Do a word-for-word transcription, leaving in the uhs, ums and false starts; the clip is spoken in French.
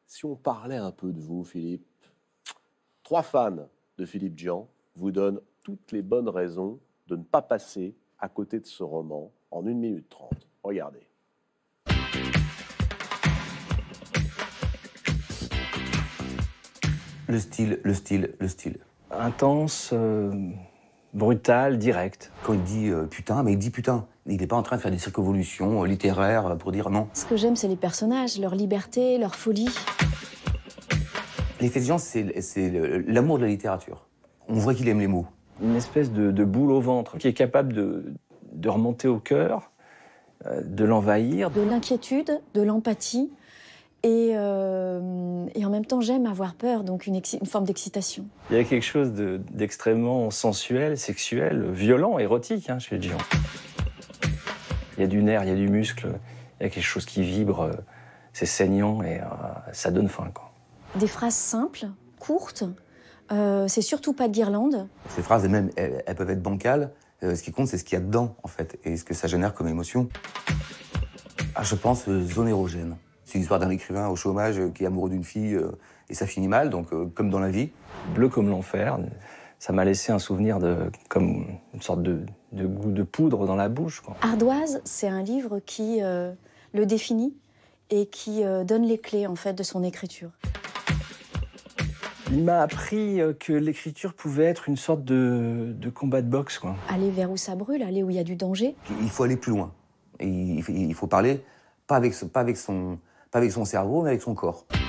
Si on parlait un peu de vous, Philippe, trois fans de Philippe Djian vous donnent toutes les bonnes raisons de ne pas passer à côté de ce roman en une minute trente. Regardez. Le style, le style, le style. Intense, euh, brutal, direct. Quand il dit euh, putain, mais il dit putain. Il n'est pas en train de faire des circonvolutions euh, littéraires pour dire non. Ce que j'aime, c'est les personnages, leur liberté, leur folie. L'effet de Djian, c'est l'amour de la littérature. On voit qu'il aime les mots. Une espèce de, de boule au ventre qui est capable de, de remonter au cœur, euh, de l'envahir. De l'inquiétude, de l'empathie. Et, euh, et en même temps, j'aime avoir peur, donc une, une forme d'excitation. Il y a quelque chose d'extrêmement sensuel, sexuel, violent, érotique hein, chez Djian. Il y a du nerf, il y a du muscle, il y a quelque chose qui vibre, c'est saignant et euh, ça donne faim, quoi. Des phrases simples, courtes, euh, c'est surtout pas de guirlande. Ces phrases, même, elles, elles peuvent être bancales. Euh, ce qui compte, c'est ce qu'il y a dedans, en fait, et ce que ça génère comme émotion. Ah, je pense euh, zone érogène. C'est l'histoire d'un écrivain au chômage qui est amoureux d'une fille euh, et ça finit mal, donc euh, comme dans la vie. Bleu comme l'enfer, ça m'a laissé un souvenir de comme une sorte de, de goût de poudre dans la bouche, quoi. Ardoise, c'est un livre qui euh, le définit et qui euh, donne les clés en fait de son écriture. Il m'a appris que l'écriture pouvait être une sorte de, de combat de boxe, quoi. Aller vers où ça brûle, aller où il y a du danger. Il faut aller plus loin. Et il faut parler pas avec, pas avec son... pas avec son cerveau, mais avec son corps.